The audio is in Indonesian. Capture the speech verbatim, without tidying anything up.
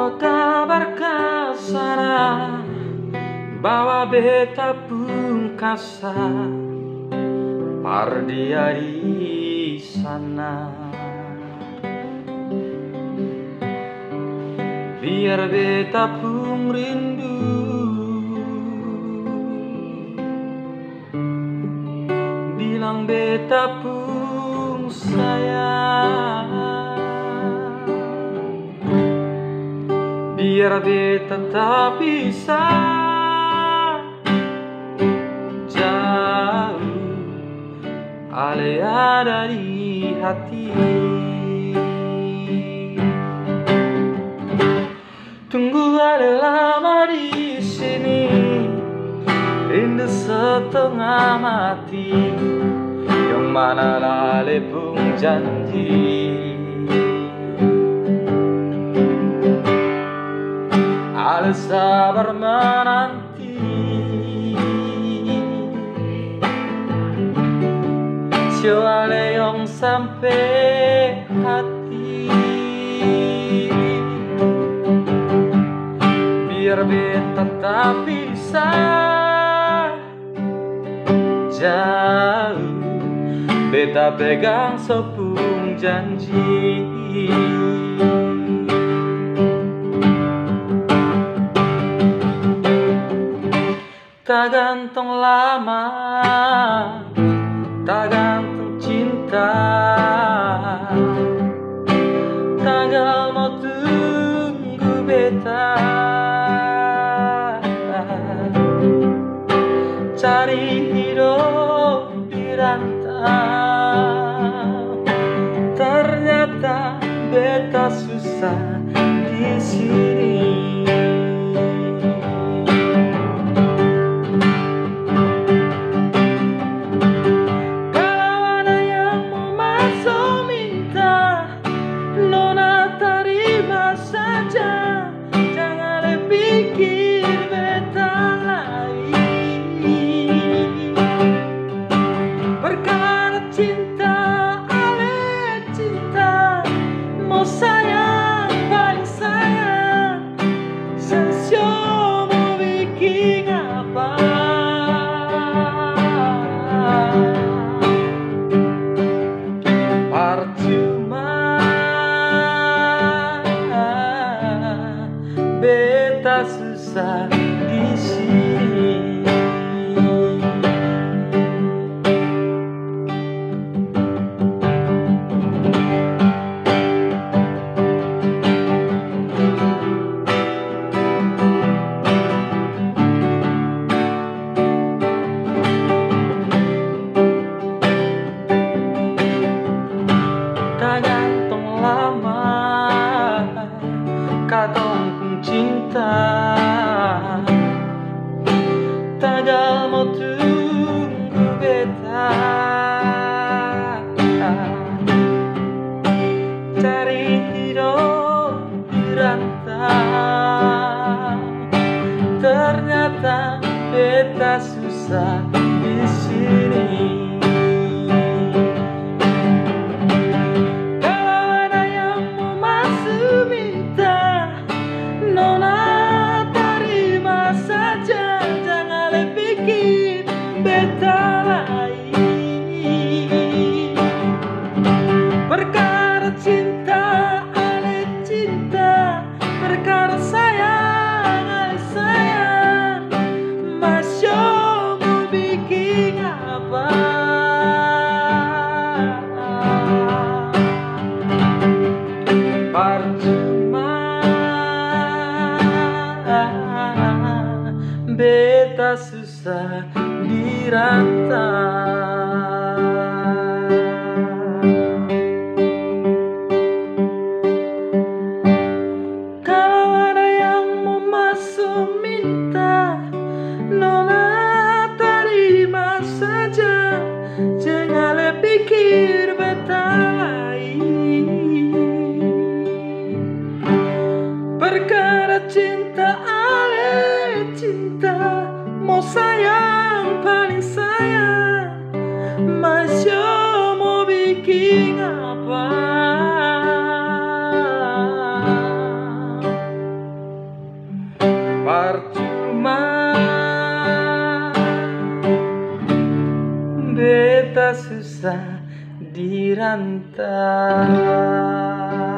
kabar sana bahwa beta pungkasa pardia di sana. Biar beta pun rindu, bilang beta pun sayang. Biar beta tak bisa jauh, ale ada di hati. Tunggu ale lama di sini, rindu setengah mati, yang mana ale pun janji. Ale sabar menanti, sio ale yang sampai hati. Biar beta tak bisa jauh, beta pegang sepung janji. Tak gantung lama, tak gantung cinta, tanggal mau tunggu beta. Cari hidup di rantau, ternyata beta susah di sini. Beta susah di sini. Tak gantung lama, katong cinta, tagal mau tunggu beta. Cari hidup di rantau, ternyata beta susah di sini. Perkara cinta, ale cinta, perkara sayang, ale sayang, masya mau bikin apa? Percuma beta susah di rantau. Perkara cinta, ale cinta, mau sayang paling sayang, masya mau bikin. bikin apa? cinta susah dirantau.